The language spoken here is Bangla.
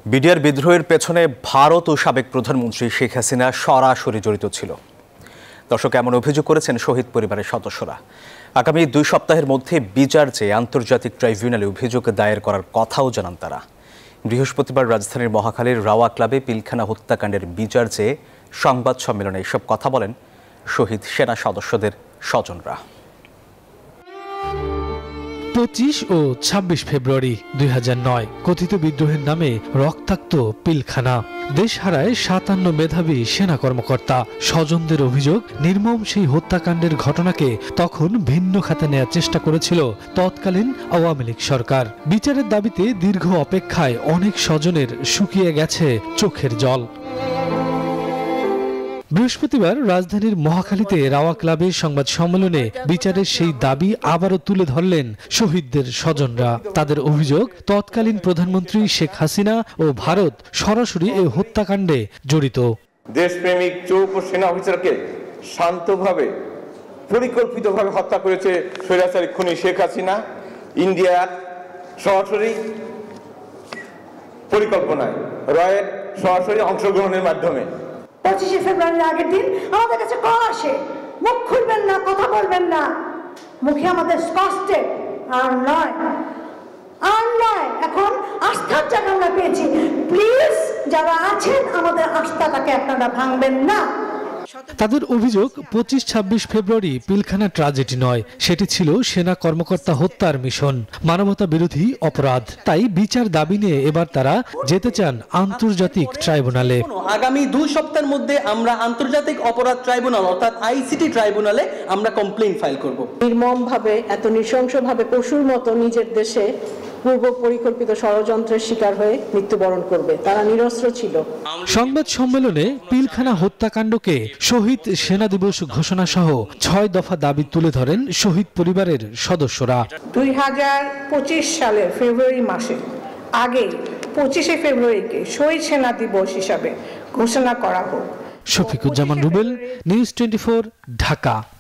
বিডিআর বিদ্রোহের পেছনে ভারত ও সাবেক প্রধানমন্ত্রী শেখ হাসিনা সরাসরি জড়িত ছিল। দর্শক এমন অভিযোগ করেছেন শহীদ পরিবারের সদস্যরা। আগামী 2 সপ্তাহের মধ্যে বিচার চেয়ে আন্তর্জাতিক ট্রাইব্যুনালে অভিযোগ দায়ের করার কথাও জানান তারা। বৃহস্পতিবার রাজধানীর মহাখালীর রাওয়া ক্লাবে পিলখানা হত্যাকাণ্ডের বিচার চেয়ে সংবাদ সম্মেলনে এসব কথা বলেন শহীদ সেনা সদস্যদের স্বজনরা। 25 ও 26 ফেব্রুয়ারি 2009 কথিত বিদ্রোহের নামে রক্তাক্ত পিলখানা। দেশ হারায় 57 মেধাবী সেনা কর্মকর্তা। স্বজনদের অভিযোগ, নির্মম সেই হত্যাকাণ্ডের ঘটনাকে তখন ভিন্ন খাতে নেওয়ার চেষ্টা করেছিল তৎকালীন আওয়ামী লীগ সরকার। বিচারের দাবিতে দীর্ঘ অপেক্ষায় অনেক স্বজনের শুকিয়ে গেছে চোখের জল। বৃহস্পতিবার রাজধানীর মহাখালীতে রাওয়া ক্লাবে সংবাদ সম্মেলনে বিচারের সেই দাবি আবারও তুলে ধরলেন শহীদদের স্বজনরা। তাদের অভিযোগ, তৎকালীন প্রধানমন্ত্রী শেখ হাসিনা ও ভারত সরাসরি এই হত্যাকাণ্ডে জড়িত। দেশপ্রেমিক চৌপ সেনা অফিসারকে শান্তভাবে পরিকল্পিতভাবে হত্যা করেছে স্বৈরাচারী খুনি শেখ হাসিনা। ইন্ডিয়ার সরাসরি পরিকল্পনায়, রয়ের সরাসরি অংশগ্রহণের মাধ্যমে 25 ফেব্রুয়ারির আগের দিন আমাদের কাছে কল আসে, মুখ খুলবেন না, কথা বলবেন না। মুখে আমাদের স্পষ্ট আর নয়। এখন আস্থার জায়গা আমরা পেয়েছি। প্লিজ যারা আছেন আমাদের আস্থাটাকে আপনারা ভাঙবেন না। তাদের অভিযোগ, 25-26 ফেব্রুয়ারি পিলখানা ট্র্যাজেডি নয়, সেটি ছিল সেনা কর্মকর্তা হত্যার মিশন, মানবতা বিরোধী অপরাধ। তাই বিচার দাবি নিয়ে এবার তারা যেতে চান আন্তর্জাতিক ট্রাইব্যুনালে। আগামী 2 সপ্তাহের মধ্যে আমরা আন্তর্জাতিক অপরাধ ট্রাইব্যুনাল অর্থাৎ আইসিটি ট্রাইব্যুনালে আমরা কমপ্লেইন ফাইল করব। নির্মমভাবে, এত নৃশংসভাবে পশুর মতো নিজের দেশে পূর্ব পরিকল্পিত ষড়যন্ত্রের শিকার হয়ে মৃত্যুবরণ করবে। তারা নিরস্ত্র ছিল। সংবাদ সম্মেলনে পিলখানা হত্যাকাণ্ডকে শহীদ সেনা দিবস ঘোষণা সহ 6 দফা দাবি তুলে ধরেন শহীদ পরিবারের সদস্যরা। 2025 সালের ফেব্রুয়ারি মাসে আগে 25 ফেব্রুয়ারিকে শহীদ সেনা দিবস হিসাবে ঘোষণা করা হোক। শফিকুজ্জামান রুবেল, নিউজ 24, ঢাকা।